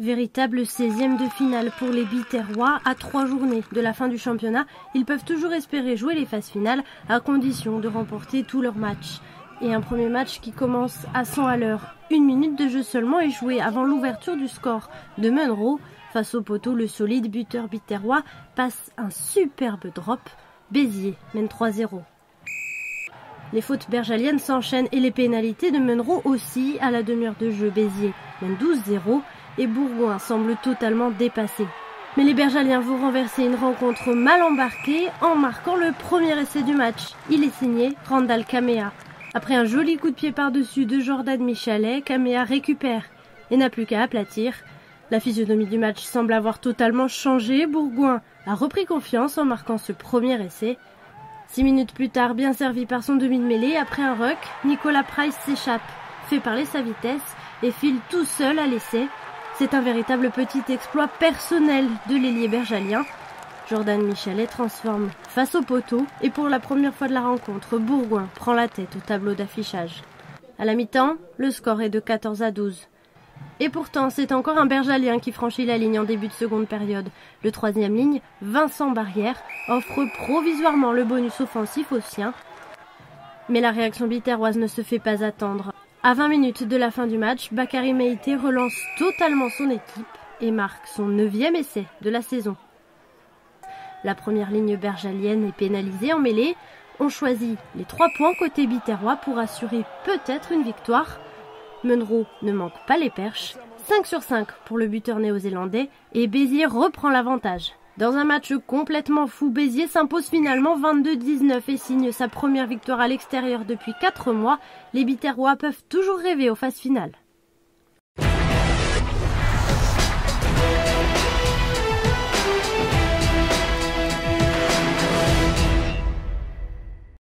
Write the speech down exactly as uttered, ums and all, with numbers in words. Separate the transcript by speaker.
Speaker 1: Véritable seizième de finale pour les Biterrois. À trois journées de la fin du championnat, ils peuvent toujours espérer jouer les phases finales à condition de remporter tous leurs matchs. Et un premier match qui commence à cent à l'heure. Une minute de jeu seulement est jouée avant l'ouverture du score de Munro. Face au poteau, le solide buteur biterrois passe un superbe drop. Béziers mène trois zéro. Les fautes bergaliennes s'enchaînent et les pénalités de Munro aussi. À la demi-heure de jeu, Béziers mène douze zéro et Bourgoin semble totalement dépassé. Mais les Bergaliens vont renverser une rencontre mal embarquée en marquant le premier essai du match. Il est signé Randall Kamea. Après un joli coup de pied par-dessus de Jordan Michalet, Kamea récupère et n'a plus qu'à aplatir. La physionomie du match semble avoir totalement changé. Bourgoin a repris confiance en marquant ce premier essai. Six minutes plus tard, bien servi par son demi de mêlée, après un ruck, Nicolas Price s'échappe, fait parler sa vitesse et file tout seul à l'essai. C'est un véritable petit exploit personnel de l'ailier bergalien. Jordan Michalet transforme face au poteau et pour la première fois de la rencontre, Bourgoin prend la tête au tableau d'affichage. À la mi-temps, le score est de quatorze à douze. Et pourtant, c'est encore un bergalien qui franchit la ligne en début de seconde période. Le troisième ligne, Vincent Barrière, offre provisoirement le bonus offensif aux siens. Mais la réaction biterroise ne se fait pas attendre. À vingt minutes de la fin du match, Bakary Meïté relance totalement son équipe et marque son neuvième essai de la saison. La première ligne bergalienne est pénalisée en mêlée. On choisit les trois points côté biterrois pour assurer peut-être une victoire. Munro ne manque pas les perches. cinq sur cinq pour le buteur néo-zélandais et Béziers reprend l'avantage. Dans un match complètement fou, Béziers s'impose finalement vingt-deux dix-neuf et signe sa première victoire à l'extérieur depuis quatre mois. Les Biterrois peuvent toujours rêver aux phases finales.